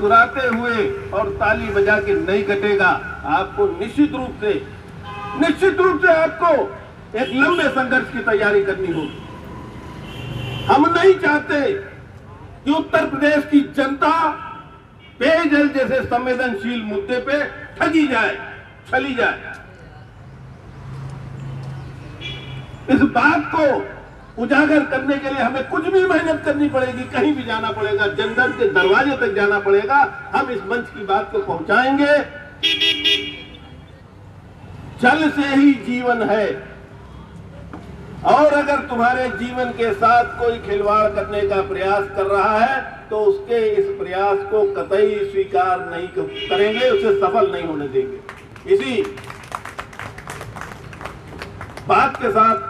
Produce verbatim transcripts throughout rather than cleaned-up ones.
मुस्कुराते हुए और ताली बजा के नहीं कटेगा। आपको निश्चित रूप से निश्चित रूप से आपको एक लंबे संघर्ष की तैयारी करनी होगी। हम नहीं चाहते कि उत्तर प्रदेश की जनता पेयजल जैसे संवेदनशील मुद्दे पे ठगी जाए, छली जाए। इस बात को उजागर करने के लिए हमें कुछ भी मेहनत करनी पड़ेगी, कहीं भी जाना पड़ेगा, जनता के दरवाजे तक जाना पड़ेगा। हम इस मंच की बात को पहुंचाएंगे। जल से ही जीवन है और अगर तुम्हारे जीवन के साथ कोई खिलवाड़ करने का प्रयास कर रहा है तो उसके इस प्रयास को कतई स्वीकार नहीं करेंगे, उसे सफल नहीं होने देंगे। इसी बात के साथ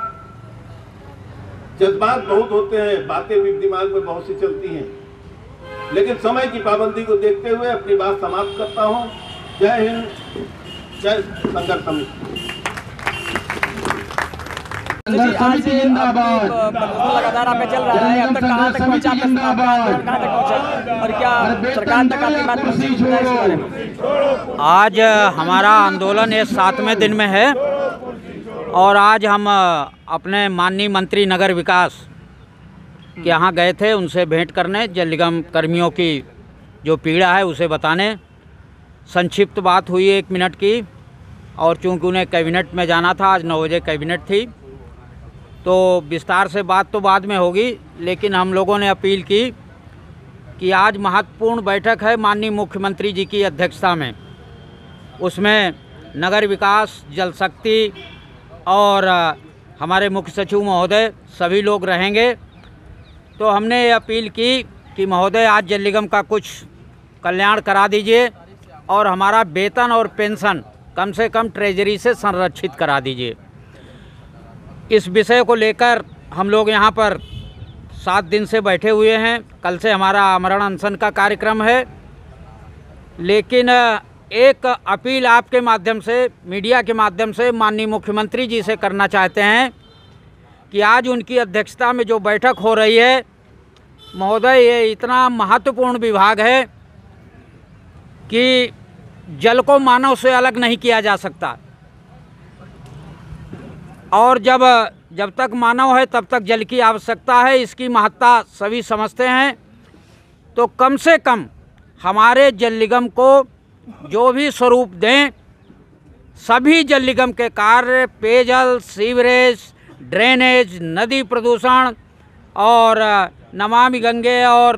जज्बात बहुत होते हैं, बातें भी दिमाग में बहुत सी चलती हैं, लेकिन समय की पाबंदी को देखते हुए अपनी बात समाप्त करता हूं। जय हिंद, जय संघर्ष समिति। लगातार आपका चल रहा है, अब तक कहां तक पहुंचा, कहां तक पहुंचा और क्या सरकार तक आपकी बात पहुंची इस बारे में? आज हमारा आंदोलन ये सातवें दिन में है और आज हम अपने माननीय मंत्री नगर विकास के यहाँ गए थे, उनसे भेंट करने, जल निगम कर्मियों की जो पीड़ा है उसे बताने। संक्षिप्त बात हुई एक मिनट की और चूंकि उन्हें कैबिनेट में जाना था, आज नौ बजे कैबिनेट थी, तो विस्तार से बात तो बाद में होगी, लेकिन हम लोगों ने अपील की कि आज महत्वपूर्ण बैठक है माननीय मुख्यमंत्री जी की अध्यक्षता में। उसमें नगर विकास, जल शक्ति और हमारे मुख्य सचिव महोदय सभी लोग रहेंगे। तो हमने ये अपील की कि महोदय आज जल निगम का कुछ कल्याण करा दीजिए और हमारा वेतन और पेंशन कम से कम ट्रेजरी से संरक्षित करा दीजिए। इस विषय को लेकर हम लोग यहाँ पर सात दिन से बैठे हुए हैं। कल से हमारा आमरण अनशन का कार्यक्रम है, लेकिन एक अपील आपके माध्यम से, मीडिया के माध्यम से माननीय मुख्यमंत्री जी से करना चाहते हैं कि आज उनकी अध्यक्षता में जो बैठक हो रही है, महोदय ये इतना महत्वपूर्ण विभाग है कि जल को मानव से अलग नहीं किया जा सकता और जब जब तक मानव है तब तक जल की आवश्यकता है, इसकी महत्ता सभी समझते हैं। तो कम से कम हमारे जल निगम को जो भी स्वरूप दें, सभी जल निगम के कार्य, पेयजल, सीवरेज, ड्रेनेज, नदी प्रदूषण और नमामि गंगे और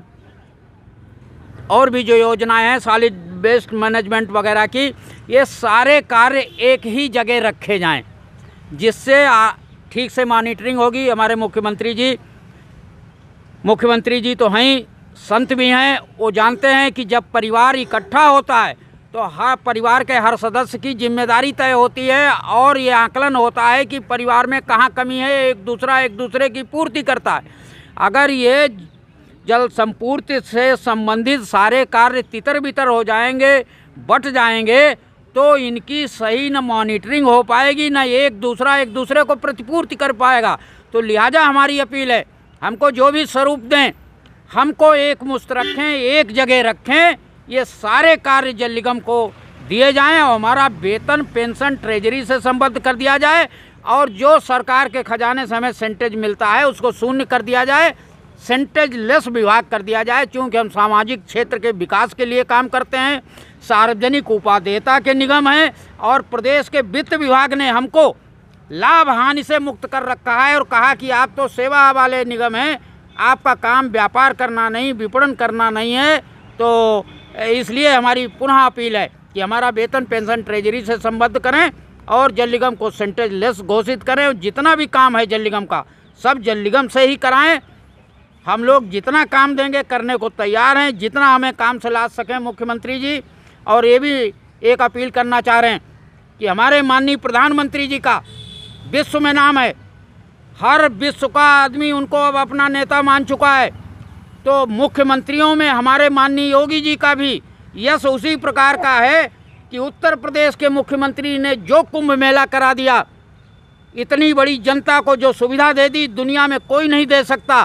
और भी जो योजनाएं हैं, सॉलिड वेस्ट मैनेजमेंट वगैरह की, ये सारे कार्य एक ही जगह रखे जाएं, जिससे ठीक से मॉनिटरिंग होगी। हमारे मुख्यमंत्री जी मुख्यमंत्री जी तो हैं, संत भी हैं, वो जानते हैं कि जब परिवार इकट्ठा होता है तो हर परिवार के हर सदस्य की जिम्मेदारी तय होती है और ये आकलन होता है कि परिवार में कहाँ कमी है, एक दूसरा एक दूसरे की पूर्ति करता है। अगर ये जल संपूर्ति से संबंधित सारे कार्य तितर बितर हो जाएंगे, बट जाएंगे, तो इनकी सही न मॉनिटरिंग हो पाएगी, न एक दूसरा एक दूसरे को प्रतिपूर्ति कर पाएगा। तो लिहाजा हमारी अपील है, हमको जो भी स्वरूप दें, हमको एक मुश्त रखें, एक जगह रखें, ये सारे कार्य जल निगम को दिए जाएं और हमारा वेतन, पेंशन ट्रेजरी से संबद्ध कर दिया जाए और जो सरकार के खजाने से हमें सेंटेज मिलता है उसको शून्य कर दिया जाए, सेंटेज लेस विभाग कर दिया जाए। क्योंकि हम सामाजिक क्षेत्र के विकास के लिए काम करते हैं, सार्वजनिक उपादेयता के निगम हैं और प्रदेश के वित्त विभाग ने हमको लाभ हानि से मुक्त कर रखा है और कहा कि आप तो सेवा वाले निगम हैं, आपका काम व्यापार करना नहीं, विपणन करना नहीं है। तो इसलिए हमारी पुनः अपील है कि हमारा वेतन, पेंशन ट्रेजरी से संबद्ध करें और जल निगम को सेंटेज लेस घोषित करें और जितना भी काम है जल निगम का सब जल निगम से ही कराएं। हम लोग जितना काम देंगे करने को तैयार हैं, जितना हमें काम से ला सकें मुख्यमंत्री जी। और ये भी एक अपील करना चाह रहे हैं कि हमारे माननीय प्रधानमंत्री जी का विश्व में नाम है, हर विश्व का आदमी उनको अब अपना नेता मान चुका है। तो मुख्यमंत्रियों में हमारे माननीय योगी जी का भी यश उसी प्रकार का है कि उत्तर प्रदेश के मुख्यमंत्री ने जो कुंभ मेला करा दिया, इतनी बड़ी जनता को जो सुविधा दे दी, दुनिया में कोई नहीं दे सकता।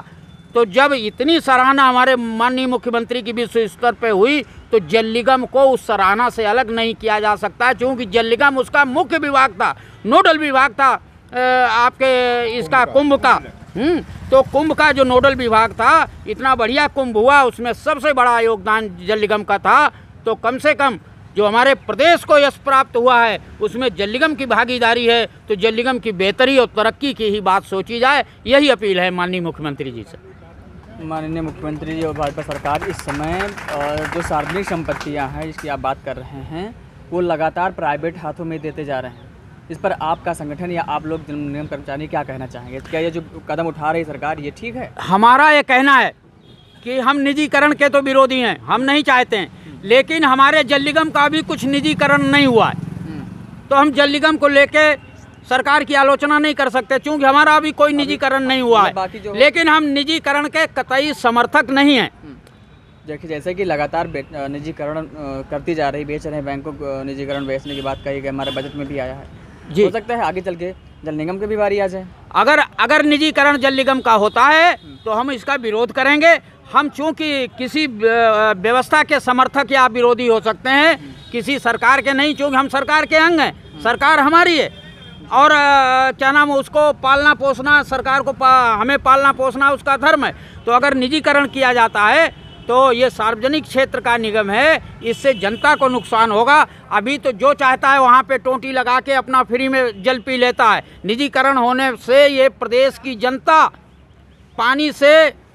तो जब इतनी सराहना हमारे माननीय मुख्यमंत्री की विश्व स्तर पे हुई तो जल निगम को उस सराहना से अलग नहीं किया जा सकता, क्योंकि जल निगम उसका मुख्य विभाग था, नोडल विभाग था आपके इसका कुंभ का। हम्म तो कुंभ का जो नोडल विभाग था, इतना बढ़िया कुंभ हुआ, उसमें सबसे बड़ा योगदान जल निगम का था। तो कम से कम जो हमारे प्रदेश को यश प्राप्त हुआ है उसमें जल निगम की भागीदारी है, तो जल निगम की बेहतरी और तरक्की की ही बात सोची जाए, यही अपील है माननीय मुख्यमंत्री जी से। माननीय मुख्यमंत्री जी और भाजपा सरकार इस समय जो सार्वजनिक संपत्तियां हैं जिसकी आप बात कर रहे हैं वो लगातार प्राइवेट हाथों में देते जा रहे हैं, इस पर आपका संगठन या आप लोग जल निगम कर्मचारी क्या कहना चाहेंगे? क्या ये जो कदम उठा रही सरकार ये ठीक है? हमारा ये कहना है कि हम निजीकरण के तो विरोधी हैं, हम नहीं चाहते हैं, लेकिन हमारे जल निगम का भी कुछ निजीकरण नहीं हुआ है, तो हम जल निगम को लेके सरकार की आलोचना नहीं कर सकते, क्योंकि हमारा अभी कोई निजीकरण नहीं हुआ है। लेकिन हम निजीकरण के कतई समर्थक नहीं हैं। देखिए जैसे कि लगातार निजीकरण करती जा रही, बेच रहे हैं, बैंकों को निजीकरण बेचने की बात कही गई, हमारे बजट में भी आया है जी। हो सकता है आगे चल के जल निगम की भी बारी आ जाए। अगर अगर निजीकरण जल निगम का होता है तो हम इसका विरोध करेंगे। हम चूंकि किसी व्यवस्था के समर्थक या विरोधी हो सकते हैं, किसी सरकार के नहीं, क्योंकि हम सरकार के अंग हैं, सरकार हमारी है और क्या नाम उसको पालना पोसना, सरकार को पा, हमें पालना पोसना उसका धर्म है। तो अगर निजीकरण किया जाता है तो ये सार्वजनिक क्षेत्र का निगम है, इससे जनता को नुकसान होगा। अभी तो जो चाहता है वहाँ पे टोंटी लगा के अपना फ्री में जल पी लेता है। निजीकरण होने से ये प्रदेश की जनता पानी से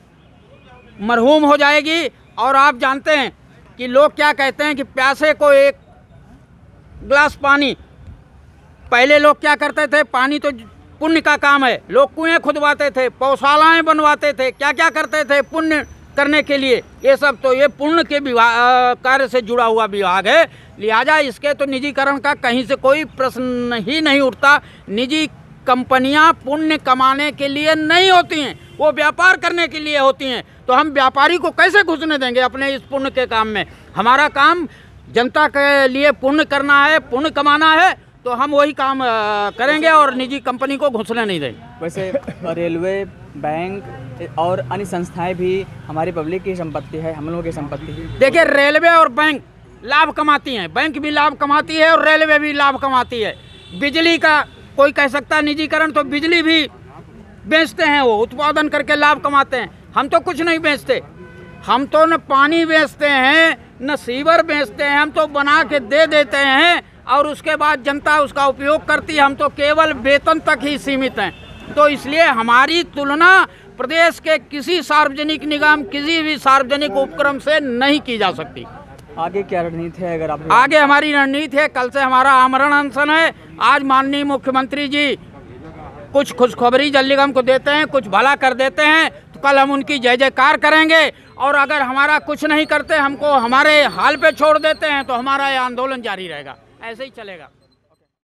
मरहूम हो जाएगी। और आप जानते हैं कि लोग क्या कहते हैं कि प्यासे को एक गिलास पानी, पहले लोग क्या करते थे, पानी तो पुण्य का काम है, लोग कुएं खुदवाते थे, पौशालाएं बनवाते थे, क्या क्या करते थे पुण्य करने के लिए। ये सब तो ये पुण्य के विभाग कार्य से जुड़ा हुआ विभाग है, लिहाजा इसके तो निजीकरण का कहीं से कोई प्रश्न ही नहीं उठता। निजी कंपनियां पुण्य कमाने के लिए नहीं होती हैं, वो व्यापार करने के लिए होती हैं। तो हम व्यापारी को कैसे घुसने देंगे अपने इस पुण्य के काम में? हमारा काम जनता के लिए पुण्य करना है, पुण्य कमाना है, तो हम वही काम करेंगे और निजी कंपनी को घुसने नहीं देंगे। वैसे रेलवे, बैंक और अन्य संस्थाएं भी हमारी पब्लिक की संपत्ति है, हम लोगों की संपत्ति है। देखिए रेलवे और बैंक लाभ कमाती हैं, बैंक भी लाभ कमाती है और रेलवे भी लाभ कमाती है। बिजली का कोई कह सकता है निजीकरण, तो बिजली भी बेचते हैं, वो उत्पादन करके लाभ कमाते हैं। हम तो कुछ नहीं बेचते, हम तो न पानी बेचते हैं न सीवर बेचते हैं, हम तो बना के दे देते हैं और उसके बाद जनता उसका उपयोग करती है। हम तो केवल वेतन तक ही सीमित हैं। तो इसलिए हमारी तुलना प्रदेश के किसी सार्वजनिक निगम, किसी भी सार्वजनिक उपक्रम से नहीं की जा सकती। आगे क्या रणनीति है? अगर आप आगे हमारी रणनीति है, कल से हमारा आमरण अनशन है। आज माननीय मुख्यमंत्री जी कुछ खुशखबरी जल निगम को देते हैं, कुछ भला कर देते हैं, तो कल हम उनकी जय जयकार करेंगे। और अगर हमारा कुछ नहीं करते, हमको हमारे हाल पे छोड़ देते हैं, तो हमारा ये आंदोलन जारी रहेगा, ऐसे ही चलेगा।